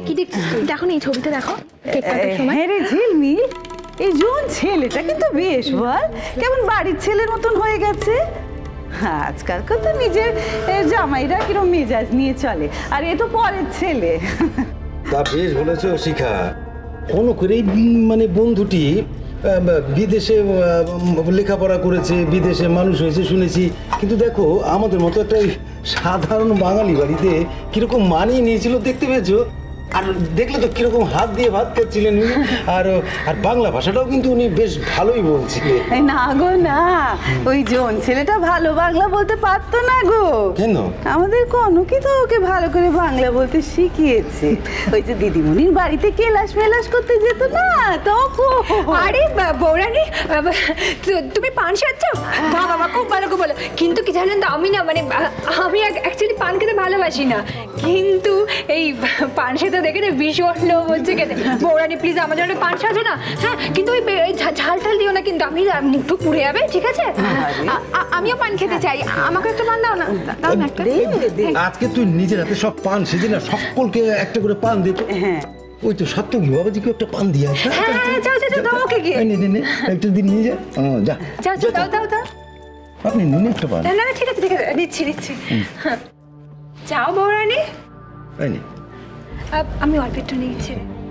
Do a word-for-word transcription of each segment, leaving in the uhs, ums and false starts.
কি দেখছিস তুই? দেখো না এই ছবিটা দেখো কেক কাটার সময়। হ্যাঁ রে ঝিলমিল, এই জোন ছেলেটা কিন্তু বেশ বল, কেমন বাড়ির ছেলের মতন হয়ে গেছে। আজকালকার তো নিজের জামাইরা কিরম মেজাজ নিয়ে চলে, আর এ তো পরের ছেলে। তা বেশ বলেছো শিখা। কোনো করে মানে বন্ধুটি বিদেশে লেখাপড়া করেছে, বিদেশে মানুষ হয়েছে শুনেছি, কিন্তু দেখো আমাদের মতো একটা সাধারণ বাঙালি বাড়িতে কিরকম মানিয়ে নিয়েছিল দেখতে পেয়েছো। আর দেখলে তো কিরকম হাত দিয়ে ভাত খাচ্ছিলেন উনি। আর আর বাংলা ভাষাটাও কিন্তু উনি বেশ ভালোই বলছিলেন। না গো না, ওই জোন ছেলেটা ভালো বাংলা বলতে পারতো না গো। কেন? আমাদের কনকই তো ওকে ভালো করে বাংলা বলতে শিখিয়েছে। ওই যে দিদিমণির বাড়িতে কেলাস মেলাস করতে যেত না তখন। আরে বৌরানি, তুমি পান সাচ্ছ? বাহ বাবা, খুব ভালো খুব ভালো। কিন্তু কি জানেন তো, আমি না মানে আমি অ্যাকচুয়ালি পান খেতে ভালোবাসি না, কিন্তু এই পান সাথে দেখে না ভীষণ লোভ হচ্ছে খেতে। বৌরানি প্লিজ আমার জন্য পান সাজো না। হ্যাঁ কিন্তু ওই ঝাল ঝাল দিও না, কিন্তু আমি মুখটু পুড়ে যাবে, ঠিক আছে? আমিও পান খেতে চাই, আমাকে একটা পান দাও না। আজকে তুই নিজের হাতে সব পান সেদিন না সকলকে একটা করে পান দে। হ্যাঁ ওই তো সাত্তকী বাবাজিকে একটা পান দিয়ে আসবে। হ্যাঁ যাও যাও দাও ওকে গিয়ে। নে নে নে একটা দিন নিয়ে যা। যা যাও যাও দাও দাও দাও। আপনি নিন একটা পান। না না ঠিক আছে ঠিক আছে, দিচ্ছি দিচ্ছি। যাও বৌরানি। এই নে। আমি অল্প একটু নিয়েছি।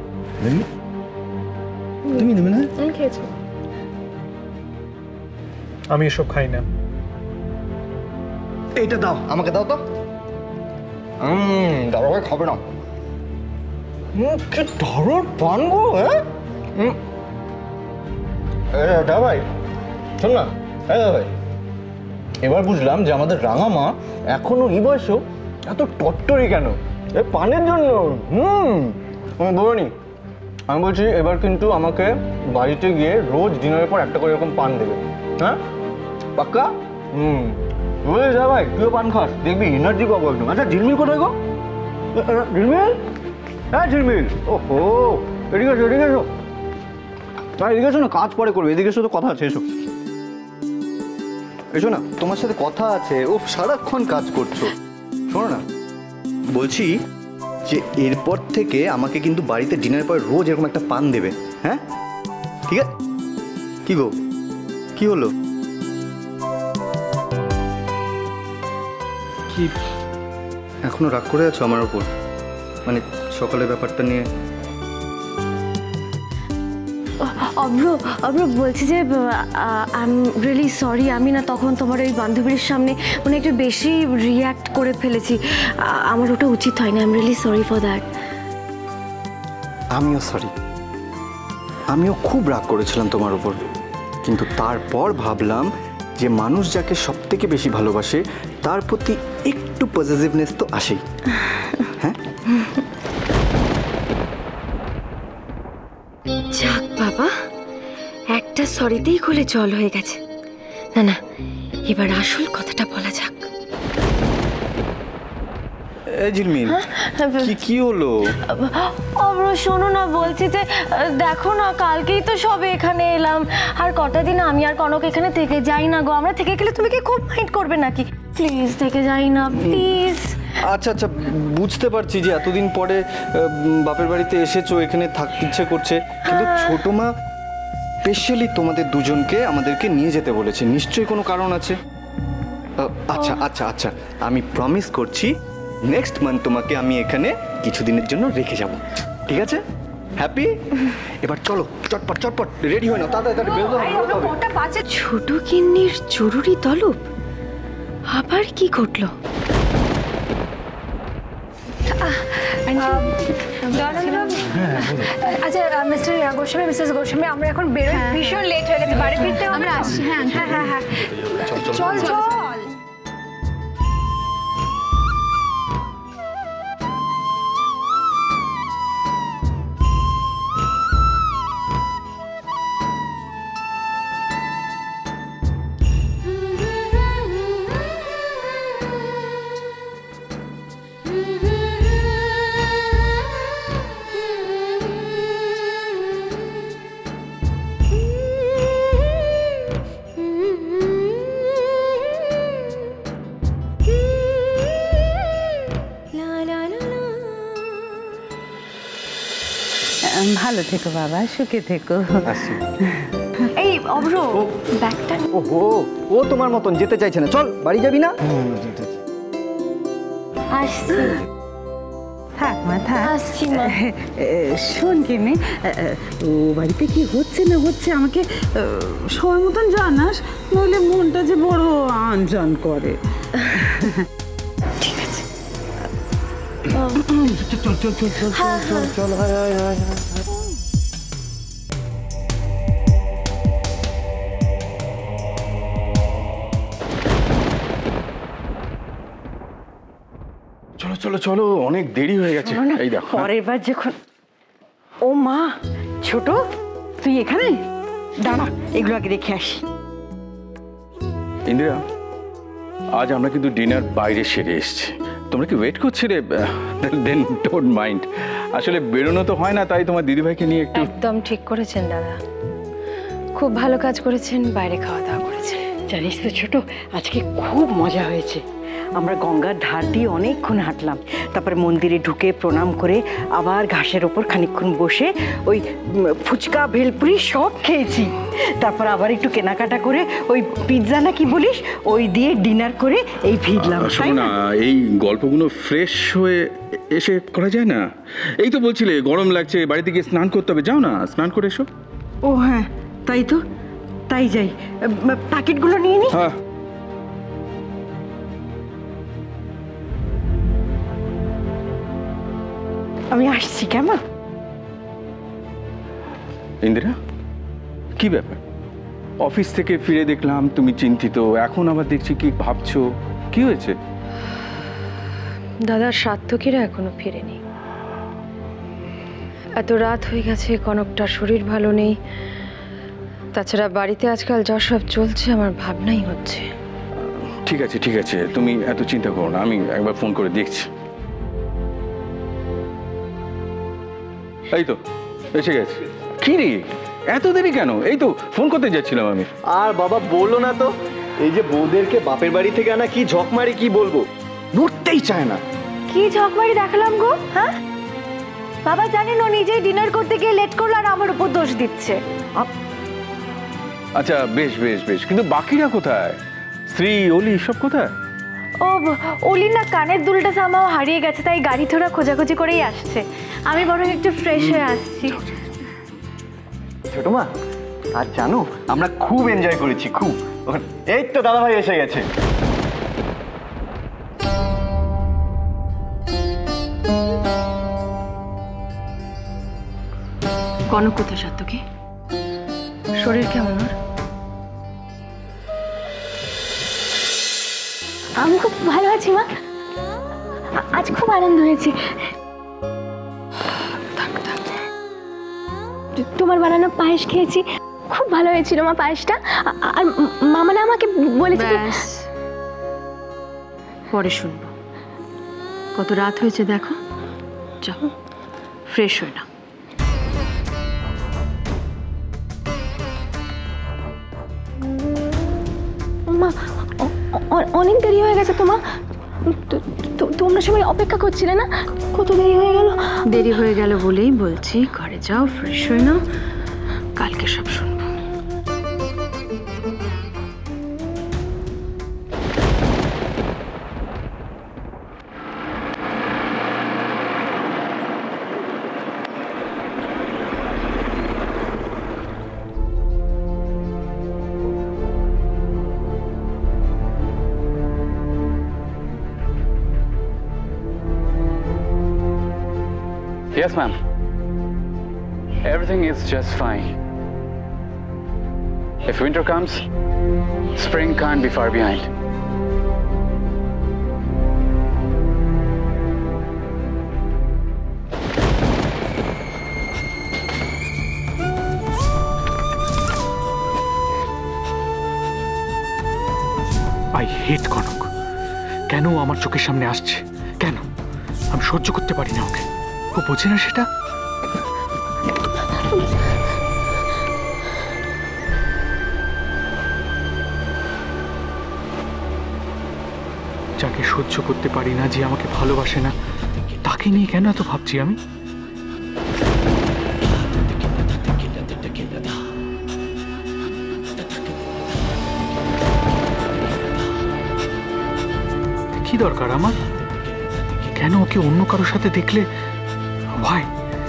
তুমি নেবে না? আমি খেয়েছি। আমি এসব খাই না। এইটা দাও, আমাকে দাও তো। হুম দাদা ভাই খাবে না। কি ধরো পান গো। হ্যাঁ দাদা ভাই শোন না। হ্যাঁ দাদা ভাই, এবার বুঝলাম যে আমাদের রাঙা মা এখনো এই বয়সেও এত টট্টরি কেন, এ পানের জন্য। হুম বৌরানি, আমি বলছি এবার কিন্তু আমাকে বাড়িতে গিয়ে রোজ ডিনারের পর একটা করে এরকম পান দেবে। হ্যাঁ পাক্কা? হুম বুঝলি দাদা ভাই, তুইও পান খাস, দেখবি এনার্জি পাবো একদম। আচ্ছা ঝিলমিল কোথায় গো? ঝিলমিল, হ্যাঁ ঝিলমিল। ওহো এদিকে এসো এদিকে এসো। হ্যাঁ এদিকে এসো না, কাজ পরে করবে, এদিকে এসো তো কথা আছে। এসো এসো না, তোমার সাথে কথা আছে। ও সারাক্ষণ কাজ করছো। শোনো না, বলছি যে এরপর থেকে আমাকে কিন্তু বাড়িতে ডিনারের পর রোজ এরকম একটা পান দেবে। হ্যাঁ ঠিক আছে? কি গো কি হলো? কি এখনো রাগ করে আছো আমার ওপর? মানে সকালের ব্যাপারটা নিয়ে? অব্র অব্র বলছি যে আই এম রিয়েলি সরি, আমি না তখন তোমার ওই বান্ধবীর সামনে মানে একটু বেশি রিয়্যাক্ট করে ফেলেছি। আমার ওটা উচিত হয় না। I am really sorry for that. আমিও সরি, আমিও খুব রাগ করেছিলাম তোমার উপর, কিন্তু তারপর ভাবলাম যে মানুষ যাকে সব থেকে বেশি ভালোবাসে তার প্রতি একটু পজিটিভনেস তো আসেই। হ্যাঁ যাক বাবা, একটা সরিতেই গলে জল হয়ে গেছে। না না, এবার আসল কথাটা বলা যাক। এই ঝিলমিল, কি কি হলো? অব্র শোনো না, বলছি যে দেখো না কালকেই তো সবে এখানে এলাম, আর কটা দিন আমি আর কনক এখানে থেকে যাই না গো। আমরা থেকে গেলে তুমি কি খুব মাইন্ড করবে নাকি? প্লিজ থেকে যাই না প্লিজ। আচ্ছা আচ্ছা বুঝতে পারছি যে এতদিন পরে বাপের বাড়িতে এসেছো, এখানে থাকতে ইচ্ছে করছে, কিন্তু ছোট মা স্পেশালি তোমাদের দুজনকে আমাদেরকে নিয়ে যেতে বলেছে, নিশ্চয়ই কোনো কারণ আছে। আচ্ছা আচ্ছা আচ্ছা আমি প্রমিস করছি নেক্সট মান্থ তোমাকে আমি এখানে কিছুদিনের জন্য রেখে যাব, ঠিক আছে? হ্যাপি? এবার চলো চটপট চটপট রেডি হয়ে নাও, তাড়াতাড়ি বের হও। ছোট কিন্নির জরুরি তলব, আবার কি ঘটলো? আচ্ছা মিস্টার গোস্বামী, মিসেস গোস্বামী, আমরা এখন বেরোই, ভীষণ লেট হয়ে গেছে, বাড়ি ফিরতে হবে। আমরা আসছি। হ্যাঁ হ্যাঁ হ্যাঁ হ্যাঁ চল চল। ভালো থেকো বাবা, সুখে থেকো। আসছি। এই অভ্র, ব্যাগটা ওহো, ও তোমার মতন যেতে চাইছে না। চল, বাড়ি যাবি না? আসছি থাক মা থাক। আসছি মা। এ, শোন কেনে, ও বাড়িতে কি হচ্ছে না হচ্ছে আমাকে আহ, সময় মতন জানাস, নইলে মনটা যে বড় আনজান করে। ঠিক আছে। চল চল চল চল চল চল হায় হায় হায় হায়। চলো চলো চলো, অনেক দেরি হয়ে গেছে। এই দেখো, পরের বার যখন ও মা ছোট তুই এখানে দাঁড়া, এগুলো আগে দেখে আসি। ইন্দিরা, আজ আমরা কিন্তু ডিনার বাইরে সেরে এসেছি। তোমরা কি ওয়েট করছিলে? Then don't mind. আসলে বেরোনো তো হয় না, তাই তোমার দিদিভাইকে নিয়ে একটু। একদম ঠিক করেছেন দাদা, খুব ভালো কাজ করেছেন, বাইরে খাওয়া দাওয়া করেছেন। জানিস তো ছোট, আজকে খুব মজা হয়েছে। আমরা গঙ্গার ধার দিয়ে অনেকক্ষণ হাঁটলাম, তারপর মন্দিরে ঢুকে প্রণাম করে আবার ঘাসের ওপর খানিকক্ষণ বসে ওই উম, ফুচকা ভেলপুরি সব খেয়েছি। তারপর আবার একটু কেনাকাটা করে ওই পিৎজা না কি বলিস ওই দিয়ে ডিনার করে এই ফিরলাম। তাই শোনো না, না? এই গল্পগুলো ফ্রেশ হয়ে এসে করা যায় না? এই তো বলছিলে গরম লাগছে, বাড়িতে গিয়ে স্নান করতে হবে। যাও না, স্নান করে এসো। ও হ্যাঁ, তাই তো, তাই যাই। উম, প্যাকেটগুলো নিয়ে নি। হ্যাঁ, আমি আসছি কেমন। ইন্দিরা, কি ব্যাপার? অফিস থেকে ফিরে দেখলাম তুমি চিন্তিত, এখন আবার দেখছি কি ভাবছো, কি হয়েছে? দাদার সার্থকীরা এখনো ফিরেনি। এত রাত হয়ে গেছে, কনকটার শরীর ভালো নেই, তাছাড়া বাড়িতে আজকাল যা সব চলছে আমার ভাবনাই হচ্ছে। ঠিক আছে ঠিক আছে, তুমি এত চিন্তা করো না, আমি একবার ফোন করে দেখছি। এই তো এসে গেছে। কি রে, এত দেরি কেন? এই তো ফোন করতে যাচ্ছিলাম আমি। আর বাবা বললো না তো, এই যে বউদেরকে বাপের বাড়ি থেকে আনা কি ঝকমারি, কি বলবো, নড়তেই চায় না। কি ঝকমারি দেখালাম গো, হ্যাঁ? বাবা জানেন ও নিজেই ডিনার করতে গিয়ে লেট করলো আর আমার উপর দোষ দিচ্ছে। আচ্ছা বেশ বেশ বেশ, কিন্তু বাকিরা কোথায়? শ্রী, অলি সব কোথায়? ও অলি না কানের দুলটা সামাও হারিয়ে গেছে, তাই গাড়ি থোড়া খোঁজাখুঁজি করেই আসছে। আমি বরং একটু ফ্রেশ হয়ে আসছি। ছোট মা, আর জানো আমরা খুব এনজয় করেছি, খুব। এই তো দাদা ভাই এসে গেছে। কনক কোথায় সার্থকী? শরীর কেমন ওর? আমি খুব ভালো আছি মা, আ- আজ খুব আনন্দ হয়েছে। তোমার বানানো পায়েস খেয়েছি, খুব ভালো হয়েছিল মা পায়েসটা। আ- আর মামা না আমাকে বলেছে যে- ব্যাস, পরে শুনবো। কত রাত হয়েছে দেখো, যাও ফ্রেশ হয়ে নাও। মা অ- অ- অনেক দেরি হয়ে গেছে তোমার, তো- তো- তোমরা সবাই অপেক্ষা করছিলে না, কত দেরি হয়ে গেল। দেরি হয়ে গেল বলেই বলছি, ঘরে যাও ফ্রেশ হয়ে নাও, কালকে সব শুনবো। Yes, ma'am. Everything is just fine. If winter comes, spring can't be far behind. I hate Kanak. কেন ও আমার চোখের সামনে আসছে? কেন? আমি সহ্য করতে পারি না ওকে। ও বোঝে না সেটা? যাকে সহ্য করতে পারি না, যে আমাকে ভালোবাসে না, তাকে নিয়ে কেন এত ভাবছি আমি? কি দরকার আমার? কেন ওকে অন্য কারোর সাথে দেখলে ভয়?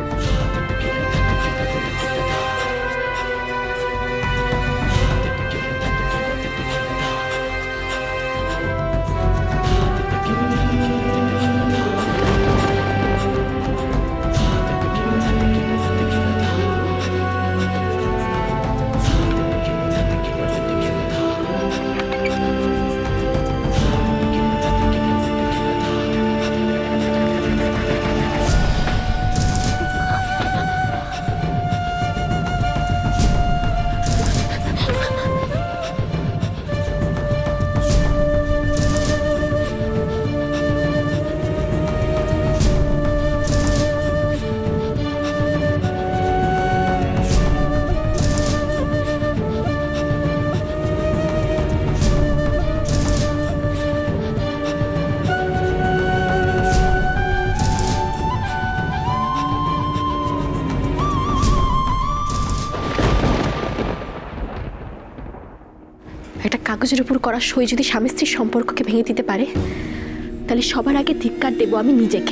একটা কাগজের উপর করা সই যদি স্বামী স্ত্রীর সম্পর্ককে ভেঙে দিতে পারে, তাহলে সবার আগে ধিক্কার দেব আমি নিজেকে।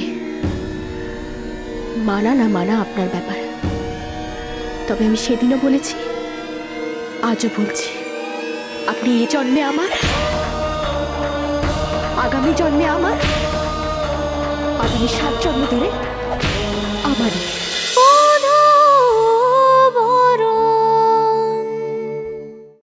মানা না মানা আপনার ব্যাপার, তবে আমি সেদিনও বলেছি, আজও বলছি, আপনি এই জন্মে আমার, আগামী জন্মে আমার, আগামী সাত জন্ম ধরে আমারই।